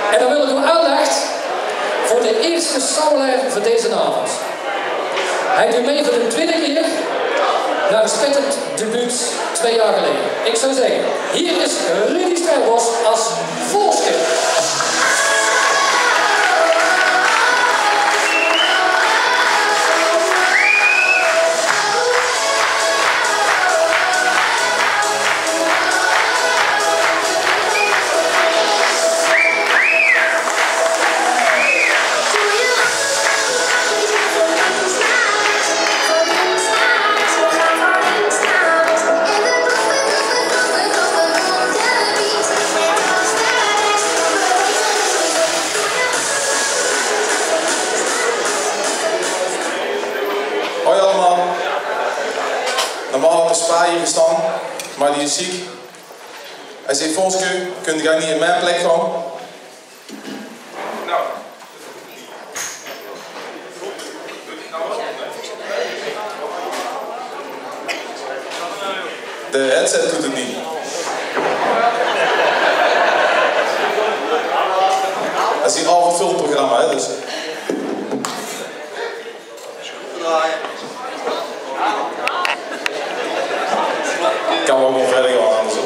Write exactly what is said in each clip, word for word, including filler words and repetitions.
En dan wil ik hem aandacht voor de eerste samenlijn van deze avond. Hij doet mee voor de tweede keer naar een spettend debuut twee jaar geleden. Ik zou zeggen, hier is Rudy Strijlbos als Volske. Hoi allemaal. Normaal had een spa hier gestaan, maar die is ziek. Hij zegt, Volske, kun jij niet in mijn plek gaan? Nou. De headset doet het niet. Dat is een avondfilmprogramma, hè, dus. Kan wel gewoon verder gaan anders.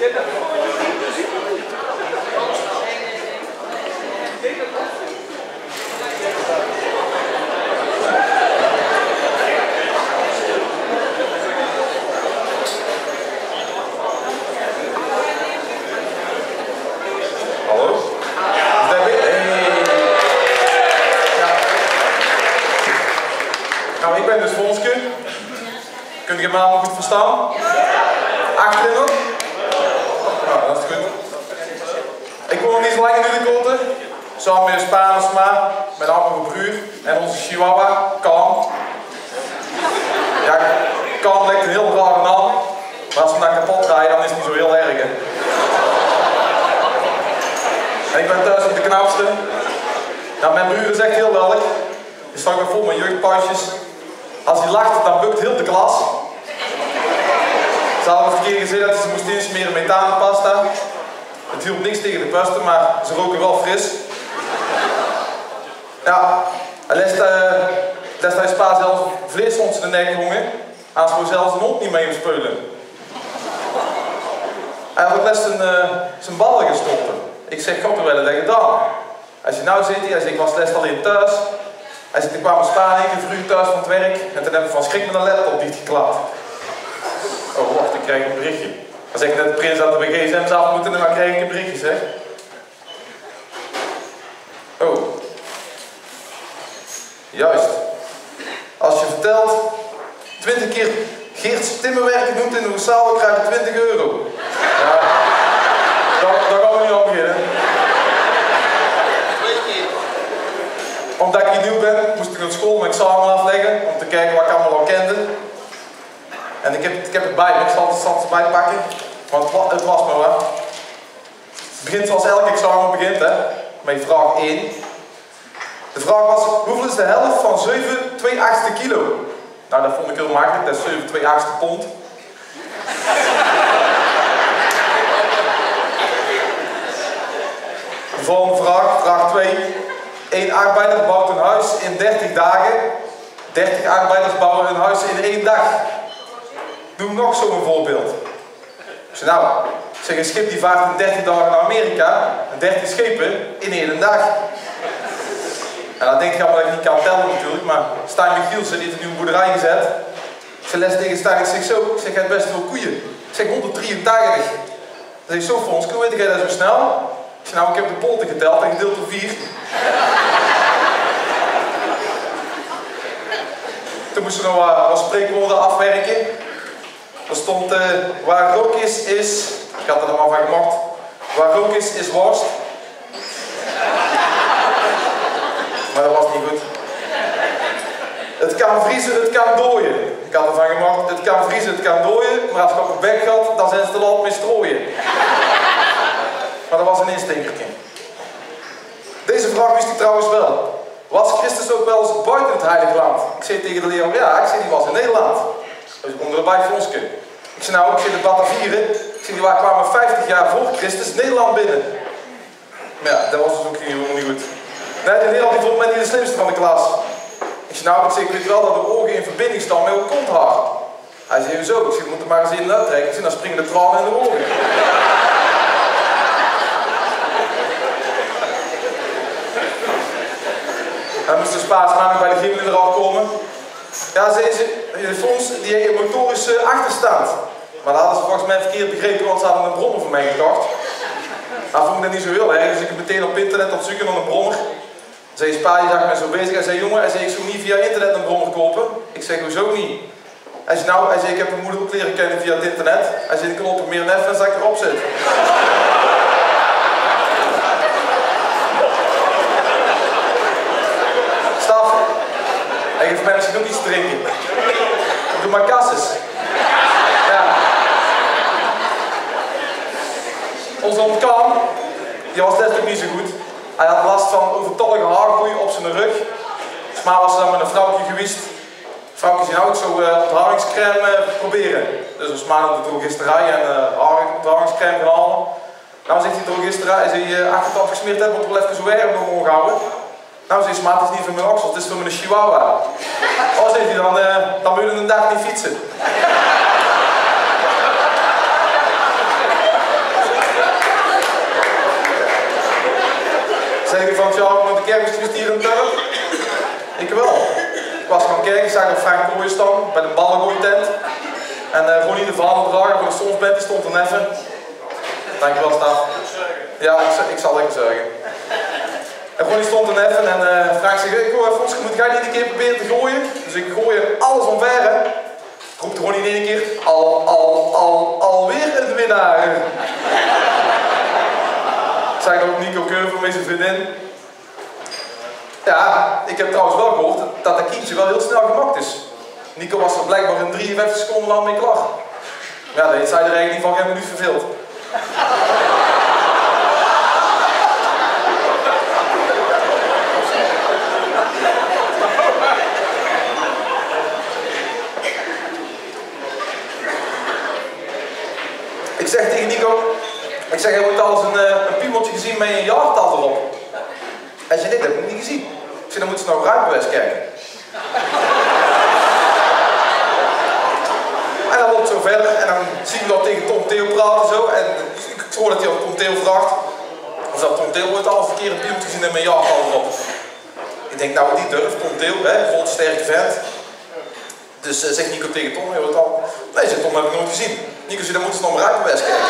Hallo? Is dat weer? Hey. Ja. Nou, ik ben dus Volske. Kunt je me allemaal goed verstaan? Achterin nog? Nou, dat is goed. Ik woon niet zo lang in Udekoten. Samen met Spanersma, met mijn broer en onze chihuahua, Kan. Ja, Kan lijkt een heel rare naam. Maar als we hem dan kapot draaien, dan is het niet zo heel erg. Hè. En ik ben thuis met de knapste. Nou, mijn broer is echt heel lelijk. Die staat weer vol met jeugdpasjes. Als hij lacht, dan bukt heel de klas. Ze hadden een keer gezegd dat ze moesten insmeren met methaanpasta. Het hielp niks tegen de pesten, maar ze roken wel fris. Ja, hij lest, uh, lest hij spa zelfs vlees rond zijn nek hongen. Anders moet zelfs een hond niet mee hem speulen. Hij had ook les zijn, uh, zijn ballen gestopt. Ik zeg, god, hoe wel dat gedaan? Als je nou zit hier, hij zegt, ik was les alleen thuis. Hij zegt, ik kwam in Spanje, ik vroeg thuis van het werk. En toen heb ik van schrik met een laptop dichtgeklapt. Oh, wacht, ik krijg een berichtje. Dan zeg ik net de prins dat we G S M's af moeten, maar krijg ik een berichtje, zeg. Oh. Juist. Als je vertelt, twintig keer Geert Timmerwerken noemt in de zaal, dan krijg je twintig euro. Ja. Daar gaan we nu aan beginnen. Omdat ik hier nieuw ben, moest ik naar school mijn examen afleggen, om te kijken wat ik allemaal al kende. En ik heb, ik heb het bij me, ik zal het straks bijpakken, want het, het was maar wat. Het begint zoals elk examen begint, hè, met vraag één. De vraag was, hoeveel is de helft van zeven twee achtste kilo? Nou, dat vond ik heel makkelijk, dat is zeven twee achtste pond. De volgende vraag, vraag twee. Eén arbeider bouwt een huis in dertig dagen. dertig arbeiders bouwen een huis in één dag. Doe nog zo'n voorbeeld. Ik zeg, nou, zeg een schip die vaart in dertig dagen naar Amerika. dertig schepen in één dag. En dan denk je allemaal dat ik niet kan tellen natuurlijk, maar Stijn Michielsen heeft een nieuwe boerderij gezet. Ik zeg les tegen Stijn, ik zeg zo, ik zeg, hij heeft best veel koeien. Ik zeg honderddrieëntachtig. Dan zeg ik zo, Fons, hoe weet jij dat zo snel? Ik zeg, nou, ik heb de polten geteld en gedeeld door vier. Toen moesten we nog wat, wat spreekwoorden afwerken. Er stond, uh, waar rook is, is... Ik had er allemaal van gemaakt. Waar rook is, is worst. Maar dat was niet goed. Het kan vriezen, het kan dooien. Ik had ervan gemaakt, het kan vriezen, het kan dooien. Maar als je op het bek gaat, dan zijn ze te laat mee strooien. Maar dat was een instinkertje. Deze vraag wist ik trouwens wel. Was Christus ook wel eens buiten het heilige land? Ik zei tegen de leraar, ja, ik zei, die was in Nederland. Dus ik kom erbij Vonske. Ik zei, nou, ik zei de Batavieren. Ik zei, die kwamen vijftig jaar voor Christus Nederland binnen. Maar ja, dat was dus ook helemaal niet goed. Nee, de leerling die vond mij niet de slimste van de klas. Ik zei, nou, ik, zeg, ik weet wel dat de ogen in verbinding staan met uw konthaar. Hij zei, hoezo? Ik zeg, je moet er maar eens in uittrekken. Ik zeg, dan springen de tranen in de ogen. Hij moest dus paas maandag bij de gymleraar komen. Ja, zei ze, Fons, die heeft een motorische achterstand. Maar dat hadden ze volgens mij verkeerd begrepen, want ze hadden een brommer voor mij gekocht. Nou vond ik dat niet zo heel erg, dus ik heb meteen op internet op zoek naar een brommer. Zei Spa, die zag mij zo bezig. Hij zei, jongen, hij zei, ik zou niet via internet een brommer kopen. Ik zeg, hoezo niet? Hij zei, nou, hij zei, ik heb mijn moeder ook leren kennen via het internet. Hij zei, ik knop er meer neffen en dat ik erop zit. Staf, hij geeft mij misschien ook iets te drinken. Doe maar kasses. Ja. Onze ontkaan, die was net ook niet zo goed. Hij had last van overtollige haargroei op zijn rug. Maar was dan met een vrouwtje geweest. Vrouwtje zei, nou, ik zou uh, ontharingscrème uh, proberen. Dus we smaan op de drogisterij en uh, ontharingscrème gaan halen. Nou zegt die drogisterij, hij zei, uh, achter het afgesmeerd hebben, moet er wel even zo erg nog omgehouden. Nou zegt ze, maar het is niet voor mijn oksel, het is voor mijn chihuahua. Oh, zegt hij, dan, uh, dan moet je een dag niet fietsen. Zeg ik van, ja, met de kerk is hier een dorp? Ik wel. Ik was gaan kijken, ik zag op Frank Kooijen staan, bij de ballengooitent. En uh, Ronnie de Valendrager van de Stonsbed, die stond er even. Dankjewel, Staf. Ja, ik, ik zal lekker zorgen. En Ronnie stond er even en uh, Frank zegt, ik hoor, Fons, moet jij niet een keer proberen te gooien? Dus ik gooi alles omver, hè. Roept Ronnie in één keer, al, al, al, alweer een winnaar. Zeg ik ook Nico Keuvel met zijn vriendin. Ja, ik heb trouwens wel gehoord dat dat kindje wel heel snel gemaakt is. Nico was er blijkbaar in drieënvijftig seconden lang mee klaar. Ja, dat heeft zij er eigenlijk niet van geen minuut verveeld. Ik zeg tegen Nico, ik zeg, hij wordt al eens een, een piemeltje gezien met een jaartal erop. Hij zei, nee, dat heb ik niet gezien. Ik zei, dan moeten ze nou ruimbewijs kijken. En dan loopt het zo verder en dan zien we dat tegen Tom Theo praten zo. En ik hoor dat hij aan Tom Theo vraagt. Of dat Tom Theo wordt al een verkeerde piemeltje gezien met een jaartal erop. Ik denk, nou die durft, Tom Theo, hè, groot sterke vent. Dus uh, zegt Nico tegen Tom, je wordt al. Nee, zegt Tom, heb ik nooit gezien. Nico zei, dan moeten ze nog maar ruimbewijs kijken.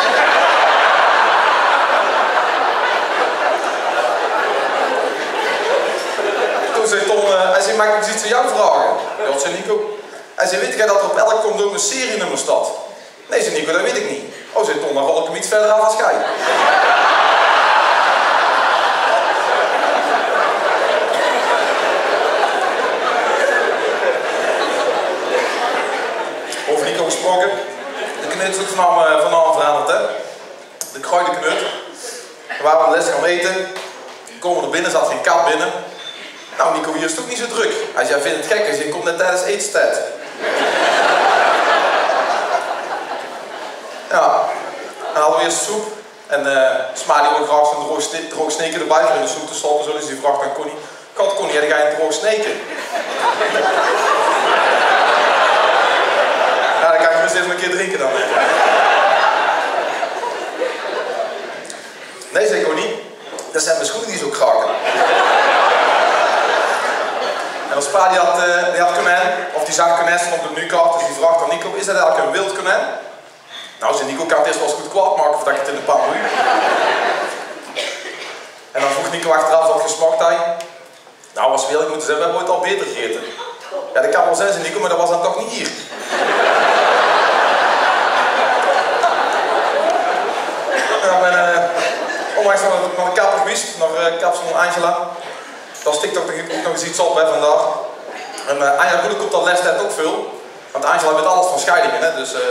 Toen zei Tom, uh, hij zei, mag ik eens iets aan jou vragen? Ja, wat zei Nico? Hij zei, weet jij dat er op elk condoom een serienummer staat? Nee, zei Nico, dat weet ik niet. Oh, zei Tom, dan rol ik hem iets verder aan als jij. Over Nico gesproken. De knut is ook vanavond, vanavond veranderd, hè. De kruidenknut. We waren de les gaan eten. Komen er binnen, zat geen kat binnen. Nou, Nico, hier is het ook niet zo druk. Hij zei, vindt het gek, hij zei, je komt net tijdens etenstijd. Ja, dan hadden we eerst soep. En uh, Sma die wil graag zo'n droog, sne droog sneken erbij voor in de soep te stoppen. Zo, dus die vraagt aan Connie. God, Connie, jij ga je een droog sneken? Ja, dan kan ik dus even een keer drinken dan. Nee, zei Connie. Dat zijn mijn schoenen die zo kraken. En als Pa die had, uh, die had konijn, of die zag konijn op de menukaart, dus die vraagt aan Nico, is dat eigenlijk een wild konijn? Nou, zei Nico, kan het eerst wel eens goed kwaad maken voordat ik het in de pan doe. En dan vroeg Nico achteraf wat gesmaakt hij. Nou, was wil ik moeten zeggen, we hebben ooit al beter gegeten. Ja, dat kan wel zijn, zei Nico, maar dat was dan toch niet hier. En ik ben uh, onlangs naar de, naar de kapper geweest, naar uh, kapsel Angela. Daar stikt ook nog eens iets op hè, vandaag. En uh, Anja Goede komt al lestijd ook veel. Want Angela weet alles van scheidingen, hè, dus... Uh...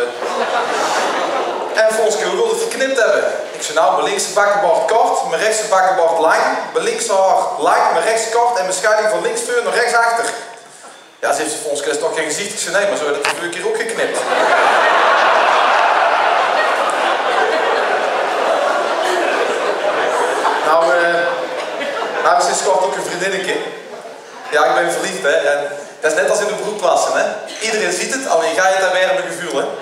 En volgens mij wilde het geknipt hebben. Ik zei nou, mijn linkse bakkenbord kort, mijn rechtse bakkenbord lang, mijn linkse haar lang, mijn rechtse kort en mijn scheiding van links voor naar rechts achter. Ja, ze heeft volgens mij nog geen gezicht. Ik zei nee, maar zo werd het een keer ook geknipt. Nou, uh, nou is sinds kort ook een vriendinnetje. Ja, ik ben verliefd, hè. En dat is net als in de broekplassen, hè. Iedereen ziet het, alleen ga je het daar weer met gevoel, hè.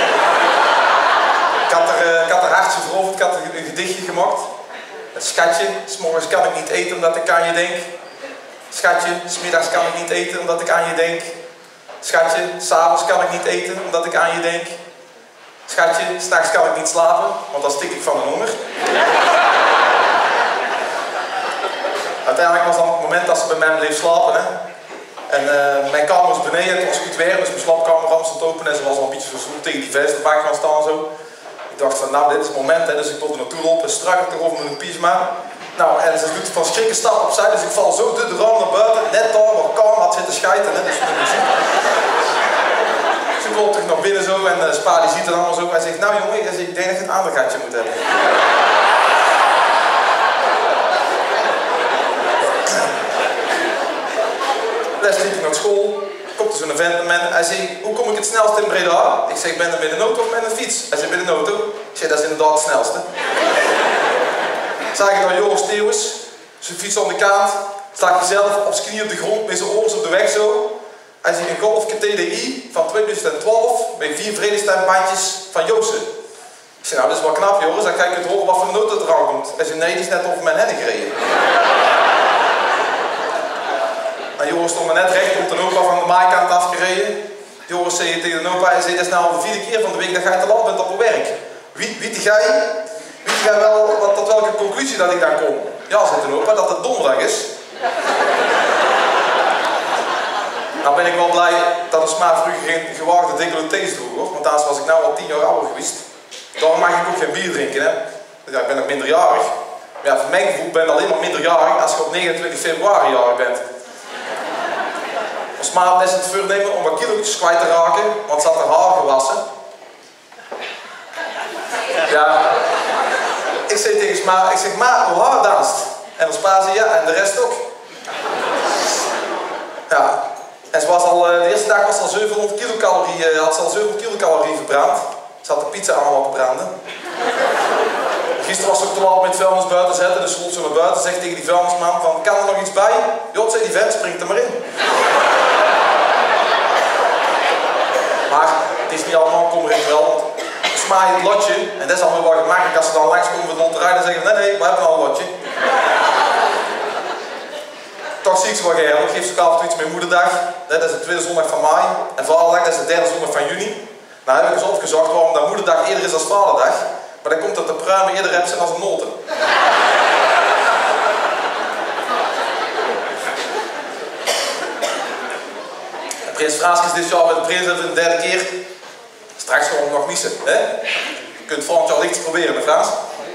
Ik had er, uh, ik had er hartje veroverd, ik had er een gedichtje gemaakt. Het schatje, 's morgens kan ik niet eten omdat ik aan je denk. Schatje, 's middags kan ik niet eten omdat ik aan je denk. Schatje, 's avonds kan ik niet eten omdat ik aan je denk. Schatje, 's nachts kan ik niet slapen, want dan stik ik van de honger. Uiteindelijk was dan het moment dat ze bij mij bleef slapen. Hè. En uh, mijn kamer was beneden, het was goed weer, dus mijn slaapkamer stond open en ze was al een beetje zo tegen die vensterbank gaan staan en zo. Ik dacht van, nou dit is het moment, hè, dus ik wilde er naartoe lopen, strak ik erover met een pyjama. Nou, en ze doet van schrikken stap opzij, dus ik val zo door de raam naar buiten, net daar waar Karm had zitten schijten, hè, dus met muziek. Dus ik loop terug naar binnen zo en uh, Spa die ziet het allemaal zo. Hij zegt, nou jongen, ik denk dat je een ander gatje moet hebben. Les liep ik naar school, komt er zo'n vent naar mij. Hij zegt, hoe kom ik het snelst in Breda? Ik zeg, ben er met een auto of met een fiets? Hij zegt, met een auto. Ik zeg, dat is inderdaad het snelste. Zag ik naar Joris Theeuwens, zijn fiets aan de kant, stak hij zelf op zijn knie op de grond met zijn oors op de weg zo. Hij ziet een Golf T D I van tweeduizend twaalf met vier vredestembandjes van Joosten. Ik zeg, nou dat is wel knap Joris, dan ga ik het horen wat voor een auto er aan komt. Hij zegt, nee, die is net over mijn hennen gereden. En Joris stond me net recht, komt een opa van de maaikant afgereden. Joris zei tegen de opa, hij zei, dat is nou al de vierde keer van de week dat jij te laat bent op mijn werk. Wie, weet jij, weet jij wel wat, tot welke conclusie dat ik daar kom? Ja, zei de opa, dat het donderdag is. Nou ben ik wel blij dat de Sma vroeger geen gewaagde decolletés droeg, hoor. Want anders was ik nou al tien jaar ouder geweest. Daarom mag ik ook geen bier drinken, hè. Ja, ik ben nog minderjarig. Maar ja, voor mijn gevoel ben ik alleen maar minderjarig als je op negenentwintig februari jarig bent. Ons ma is het voornemen om wat kilo's kwijt te raken, want ze had haar haar gewassen. Ja. Ik zei tegen ma, ik zeg, ma, hoe haar danst? En ons pa zei, ja, en de rest ook. Ja. En ze was al, de eerste dag was ze al zevenhonderd kilocalorieën, had ze al zevenhonderd kilocalorieën verbrand. Ze had de pizza allemaal te branden. Gisteren was ze ook te laat met vuilnis buiten zetten, dus ze loopt zo naar buiten, zegt tegen die vuilnisman van, kan er nog iets bij? Jot, zei die vent, springt er maar in. Maar het is niet allemaal kommer in wel, want ze smaaien het lotje, en dat is allemaal wel gemakkelijk als ze dan langskomen van de lotterij, dan zeggen nee, nee, we hebben al een lotje. Toch zie ik ze wel geil, ik geef ze ook af en toe iets met moederdag, dat is de tweede zondag van mei, en vaderdag, dat is de derde zondag van juni. Nou heb ik eens opgezocht waarom dat moederdag eerder is dan vaderdag, maar dan komt dat de pruimen eerder rep zijn als een noten. Prins Franskes dit jaar met de prins de derde keer. Straks gewoon nog missen, hè? Je kunt volgend jaar licht proberen, hè Frans?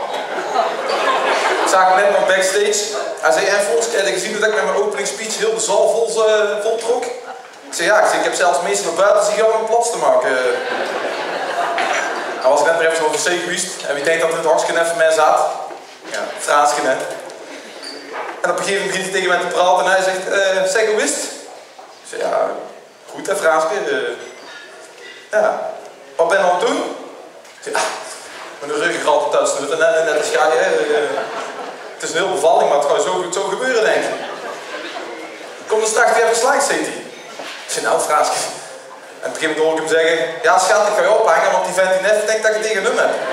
Ik zag hem net nog backstage. Hij zei, en Frans, heb je gezien dat ik met mijn opening speech heel de zaal vol, uh, vol trok? Ik zei, ja, ik, zei, ik heb zelfs mensen naar buiten zien gaan om plots te maken. Hij was net maar even over zee geweest. En wie denkt dat er het hartstikke net voor mij zat? Ja, Fransje, hè? En op een gegeven moment begint hij tegen mij te praten en hij zegt, uh, zeg, hoe is het? Ik zei, ja... Goed hè, Fransje. Uh, ja. Wat ben je aan het doen? Ja, met een ruggengraat thuis snutten, net, net als jij. Uh, het is een heel bevalling, maar het gaat zo, zo gebeuren, denk ik. Kom er straks weer geslaagd, zegt hij. Ik zei, nou, Fransje. En op een gegeven moment hoor ik hem zeggen, ja schat, ik ga je ophangen, want die vent die net denkt dat je tegen hem hebt.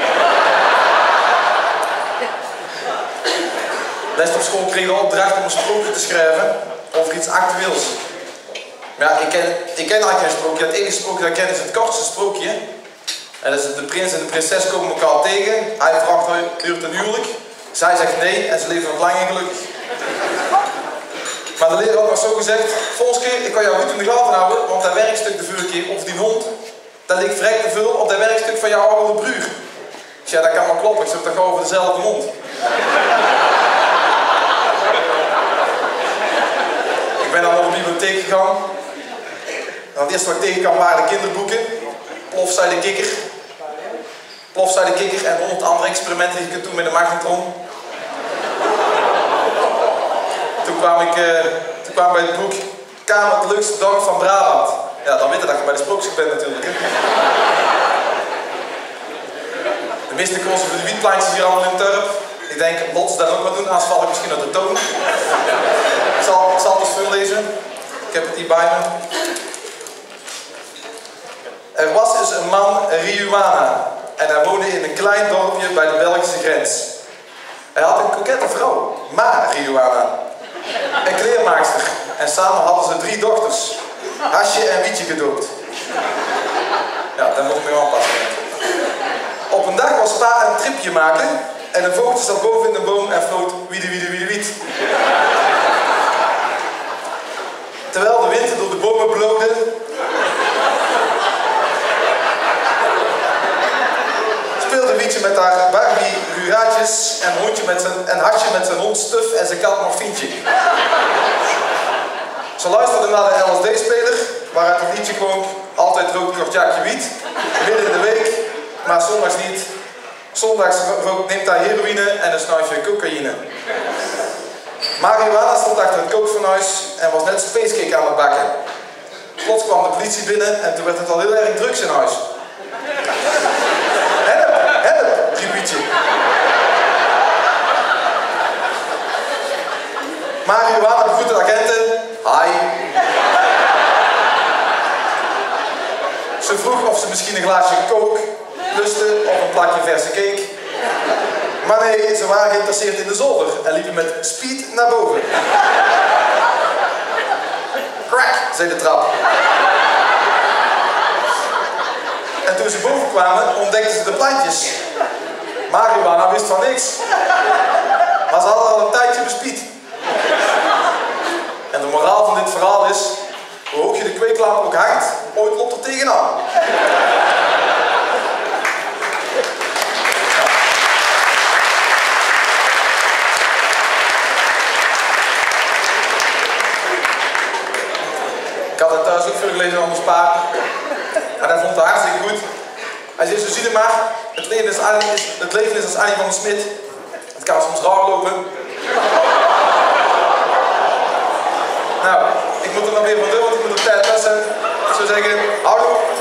Les op school kreeg de opdracht om een sprookje te schrijven over iets actueels. Maar ja, ik ken, ik ken eigenlijk geen sprookje. Het enige sprookje dat ik ken is het kortste sprookje. En dat is de prins en de prinses komen elkaar tegen. Hij vraagt haar ten huwelijk. Zij zegt nee en ze leven nog lang en gelukkig. Maar de leraar had nog zo gezegd, Fonske, ik kan jou goed in de gaten houden, want dat werkstuk de vorige keer, of die hond, dat ligt vrij te veel op dat werkstuk van jouw oude broer. Dus ja, dat kan wel kloppen, ik zeg dat gewoon over dezelfde mond. Ik ben dan naar de bibliotheek gegaan. En het eerste wat ik tegenkwam waren de kinderboeken. Plof zei de kikker. Plof zei de kikker en honderd andere experimenten die je kunt doen met de magnetron. Toen kwam ik uh, toen kwam bij het boek Kamer het leukste dorp van Brabant. Ja, dan weet je dat je bij de sprookjes bent natuurlijk. Hè. De meeste kosten voor de wietplantjes hier allemaal in Turp. Ik denk, Lot dat ook wel doen, anders val ik misschien uit de toon. Ik zal, ik zal het eens voorlezen. Ik heb het hier bij me. Er was dus een man, Rihuana, en hij woonde in een klein dorpje bij de Belgische grens. Hij had een kokette vrouw, Ma Rihuana, een kleermaakster, en samen hadden ze drie dochters, Hasje en Wietje gedoopt. Ja, daar moet ik me aanpassen. Op een dag was pa een tripje maken en een vogeltje zat boven in de boom en floot wiede wiede wiede wiet. Terwijl de wind door de bomen bloosde, speelde Wietje met haar Barbie Ruraatjes en, hondje met zijn, en Hasje met zijn hond Stuf en zijn kat Morfientje. Ze luisterde naar de L S D-speler, waaruit het liedje klonk: altijd rookt kortjakje wiet, midden in de week, maar zondags niet. Zondags rookt, neemt hij heroïne en een snuifje cocaïne. Marihuana stond achter het kookfornuis en was net spacecake aan het bakken. Plots kwam de politie binnen en toen werd het al heel erg drugs in huis. Help, help, riep Wietje. Marihuana begroette de agenten. Hi. Ze vroeg of ze misschien een glaasje coke lustte of een plakje verse cake. Maar nee, ze waren geïnteresseerd in de zolder en liepen met speed naar boven. Crack, zei de trap. En toen ze boven kwamen, ontdekten ze de plantjes. Marihuana wist van niks. Maar ze hadden al een tijdje bespied. En de moraal van dit verhaal is: hoe hoog je de kweeklamp ook hangt, ooit loopt er tegenaan. Ik had het thuis ook veel gelezen van ons pa. En hij vond het hartstikke goed. Hij zei: zo zie je maar, het leven is, Annie, is, het leven is als Annie van der Smit. Het kan soms raar lopen. Nou, ik moet er nog weer van doen, want ik moet op tijd passen. Ik zou zeggen, houdoe.